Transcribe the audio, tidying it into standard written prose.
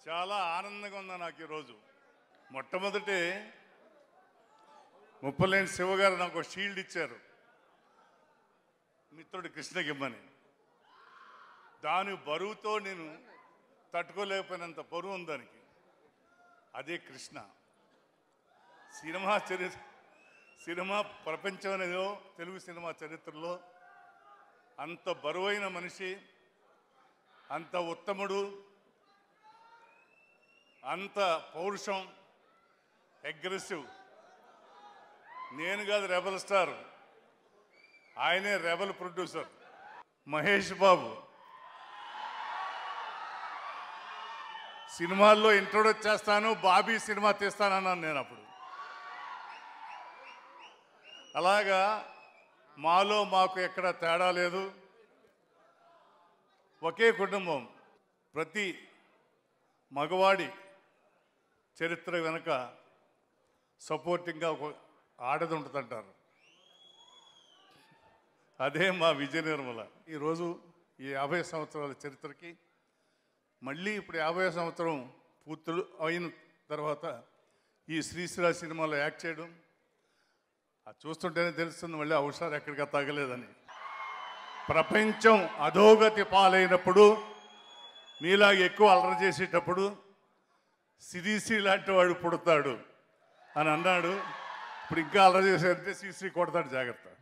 చాలా ఆనందంగా ఉంది నాకు ఈరోజు. మొట్టమొదటి ముప్పలేని శివగారు నాకు ఒక షీల్డ్ ఇచ్చారు, మిత్రుడు కృష్ణకి ఇమ్మని. దాని బరువుతో నేను తట్టుకోలేకపోయినంత బరువు ఉంది దానికి. అదే కృష్ణ. సినిమా ప్రపంచం అనేదో తెలుగు సినిమా చరిత్రలో అంత బరువైన మనిషి, అంత ఉత్తముడు, అంత పౌరుషం, అగ్రెసివ్. నేను కాదు రెబల్ స్టార్, ఆయనే రెబల్ ప్రొడ్యూసర్. మహేష్ బాబు సినిమాల్లో ఇంట్రొడ్యూస్ చేస్తాను, బాబీ సినిమా తీస్తానన్నాను నేను అప్పుడు. అలాగా మాలో మాకు ఎక్కడ తేడా లేదు, ఒకే కుటుంబం. ప్రతి మగవాడి చరిత్ర వెనుక సపోర్టింగ్గా ఒక ఆడది ఉంటుందంటారు. అదే మా విజయ నిర్మల. ఈరోజు ఈ 50 సంవత్సరాల చరిత్రకి మళ్ళీ ఇప్పుడు 50వ సంవత్సరం పూర్తులు అయిన తర్వాత ఈ శ్రీశ్రీ సినిమాలో యాక్ట్ చేయడం, అది చూస్తుంటేనే తెలుస్తుంది మళ్ళీ అవసరం ఎక్కడికి తగ్గలేదని. ప్రపంచం అధోగతి పాలైనప్పుడు, మీలాగా ఎక్కువ అలర చేసేటప్పుడు శ్రీశ్రీ లాంటి వాడు పుడతాడు అని అన్నాడు. ఇప్పుడు ఇంకా అలర చేశారంటే శ్రీశ్రీ కొడతాడు, జాగ్రత్త.